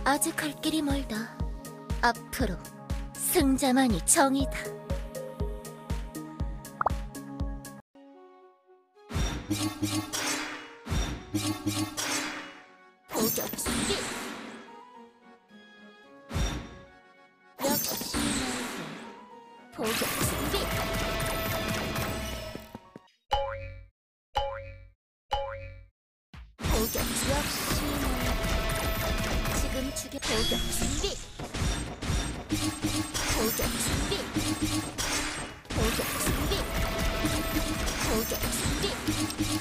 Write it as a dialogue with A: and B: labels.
A: 아직 갈 길이 멀다. 앞으로 승자만이 정이다. 포격 준비. 역시 너희들 포격 준비. 포격 역시 너희들 지금 죽여. 포격 준비. 포격 준비. 포격 준비. 포격 준비.